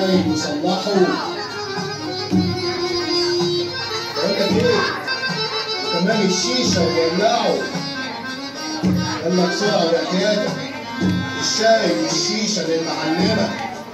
الشاي وصلحوا. بقول لك ايه؟ كمان الشيشه وولعوا. يلا بسرعه يا كده، الشاي والشيشه للمعلمه.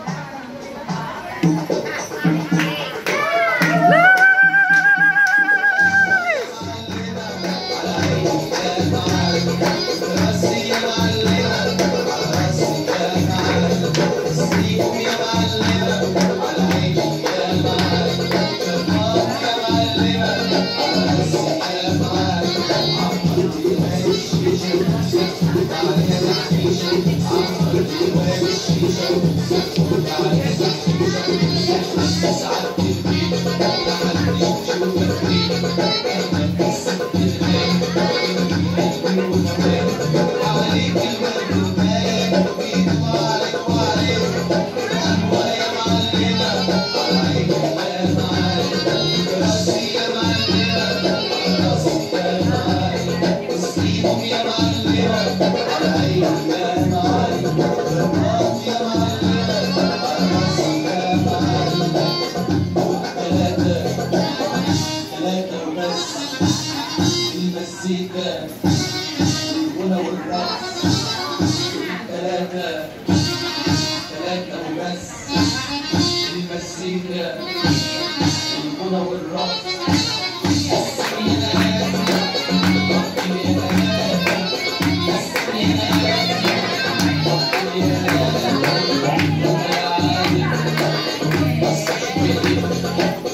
المزيكا والغنى والرقص، ثلاثة وبس. المزيكا والغنى والرقص.